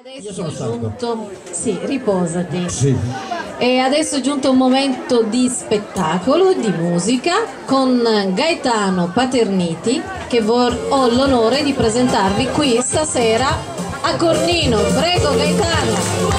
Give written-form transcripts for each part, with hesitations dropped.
Io sono stanco. Giunto, sì, riposati. Sì. E adesso è giunto un momento di spettacolo, di musica, con Gaetano Paterniti, che ho l'onore di presentarvi qui stasera a Cornino. Prego Gaetano.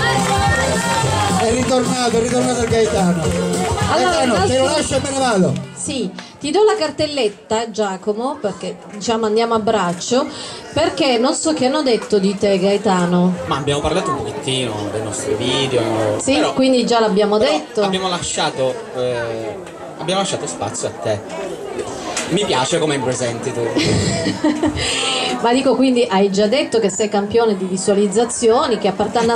È ritornato il Gaetano. Allora, Gaetano, te lo lascio e me ne vado. Sì, ti do la cartelletta, Giacomo, perché diciamo andiamo a braccio, perché non so che hanno detto di te, Gaetano. Ma abbiamo parlato un pochettino dei nostri video. Sì, però, quindi già l'abbiamo detto. Abbiamo lasciato spazio a te. Mi piace come presenti tu. Ma dico, quindi hai già detto che sei campione di visualizzazioni, che a Partanna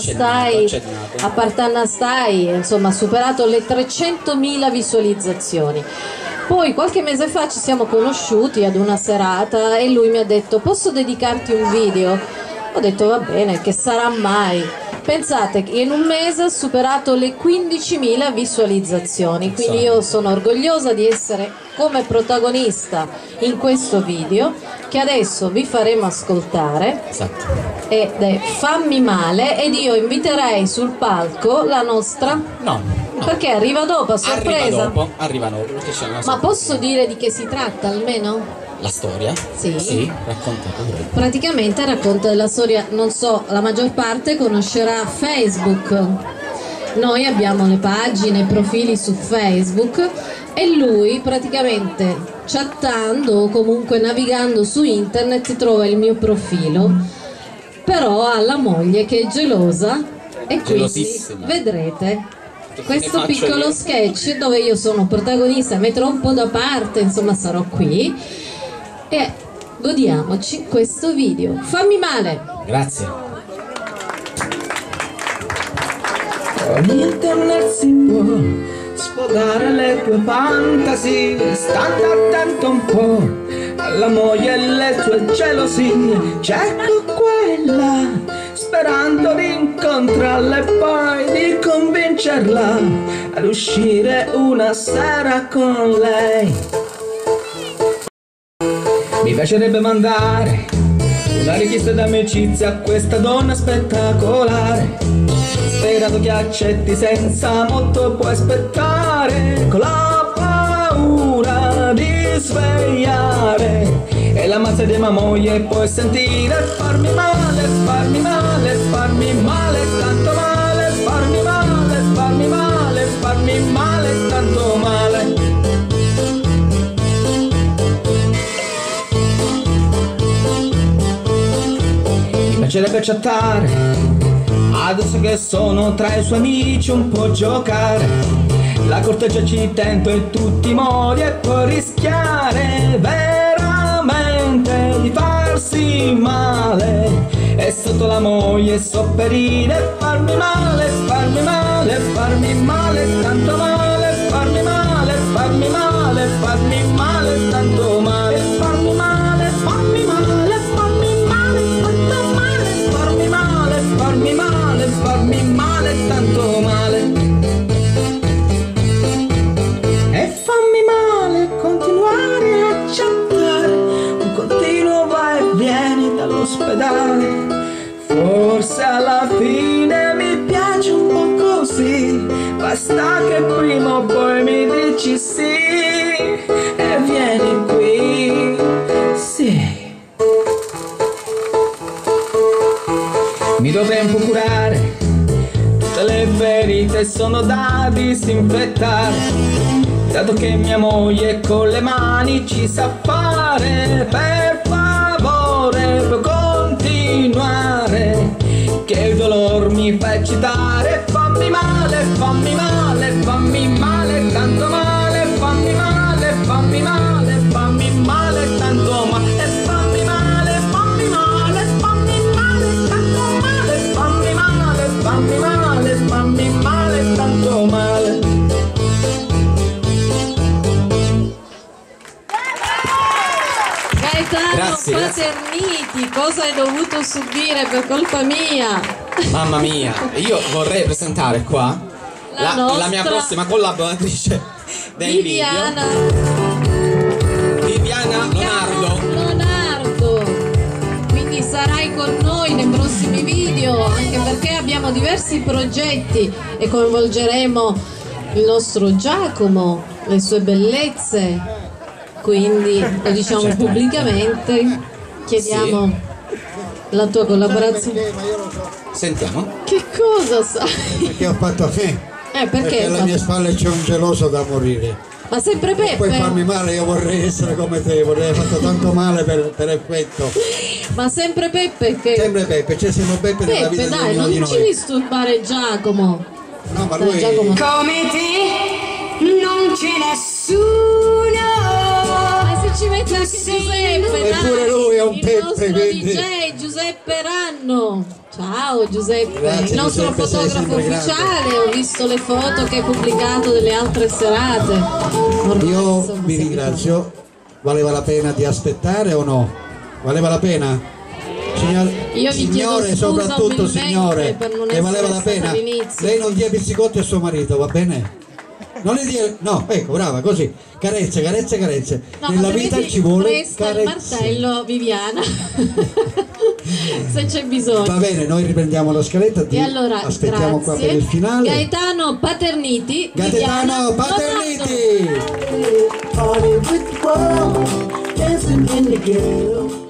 stai, insomma, ha superato le 300.000 visualizzazioni. Poi qualche mese fa ci siamo conosciuti ad una serata e lui mi ha detto: posso dedicarti un video? Ho detto va bene, che sarà mai. Pensate che in un mese ha superato le 15.000 visualizzazioni, quindi io sono orgogliosa di essere come protagonista in questo video che adesso vi faremo ascoltare. Esatto. Ed è Fammi male, ed io inviterei sul palco la nostra... No. Perché arriva dopo, a sorpresa. Arriva dopo. Ma posso dire di che si tratta almeno? La storia? Sì. Racconta pure. Praticamente racconta della storia, non so, la maggior parte conoscerà Facebook. Noi abbiamo le pagine, i profili su Facebook e lui praticamente chattando o comunque navigando su internet trova il mio profilo, però ha la moglie che è gelosa e quindi vedrete questo piccolo sketch dove io sono protagonista, metterò un po' da parte, insomma sarò qui e godiamoci questo video. Fammi male. Grazie. Con internet si può sfogare le tue fantasie, stando attento un po' alla moglie e le sue gelosie. Cerco quella, sperando di incontrarla e poi di convincerla ad uscire una sera con lei. Mi piacerebbe mandare una richiesta d'amicizia a questa donna spettacolare, sperando che accetti senza molto puoi aspettare, con la paura di svegliare e la mazza di mia moglie puoi sentire. Farmi male, farmi male, farmi male, tanto male, farmi male, farmi male, farmi male, tanto male. Mi piacerebbe chattare, adesso che sono tra i suoi amici, un po' giocare, la corteggia ci tento in tutti i modi e poi rischiare veramente di farsi male e sotto la moglie sopperire. Farmi male, farmi male, farmi male, tanto male, farmi male, farmi male, farmi male, tanto male, farmi male, farmi male, farmi male, tanto male, farmi male, farmi male, farmi male, tanto male. E fammi male continuare a chattare, un continuo vai e vieni dall'ospedale. Forse alla fine mi piace un po' così, basta che prima o poi mi dici sì e vieni qui, sì. Mi dovrei un po' curare, tutte le ferite sono da disinfettare, dato che mia moglie con le mani ci sa fare. Per favore puoi continuare, che il dolore mi fa eccitare. Fammi male, fammi male, fammi male, tanto male, fammi male, fammi male, fammi male, tanto male, fammi male, fammi male, fammi male, tanto male, fammi male, fammi male, fammi male, tanto male. Gaetano Paterniti, cosa hai dovuto subire per colpa mia? Mamma mia, io vorrei presentare qua la mia prossima collaboratrice del Viviana. Viviana Lonardo. Quindi sarai con noi nei prossimi video, anche perché abbiamo diversi progetti e coinvolgeremo il nostro Giacomo, le sue bellezze, quindi lo diciamo pubblicamente, chiediamo la tua collaborazione. Sentiamo. Che cosa sai? Perché ho fatto a me. Perché alle mie spalle c'è un geloso da morire. Ma sempre Puoi Peppe? farmi male, io vorrei essere come te, vorrei aver fatto tanto male per effetto. Ma sempre Peppe che... Sempre Peppe, c'è sempre Peppe nella vita Peppe, di dai, ognuno non di ci noi. disturbare Giacomo. No, ma Dai, lui Giacomo. Come te non c'è nessuno. Ma se ci mette anche Giuseppe, Eppure dai, lui è un il Peppe, nostro quindi. DJ Giuseppe Ranno. Ciao Giuseppe, Grazie, il nostro Giuseppe, sei fotografo sempre grande. ufficiale. Ho visto le foto che hai pubblicato delle altre serate. Ormai, Io insomma, vi si ringrazio. Valeva la pena di aspettare o no? Valeva la pena? Io vi chiedo Signore, scusa soprattutto umilmente signore, per non che valeva essere la stata pena. all'inizio. Lei non dia pizzicotti a suo marito, va bene? Non le dia, no, ecco, brava, così. Carezze, carezze, carezze. No, Nella ma se vita vedi, ci vuole presta il carezze. martello Viviana se c'è bisogno. Va bene, noi riprendiamo la scaletta. E allora, aspettiamo qua grazie. per il finale. Gaetano Paterniti. Gaetano Viviana Paterniti! Party with the world, dancing in the ghetto.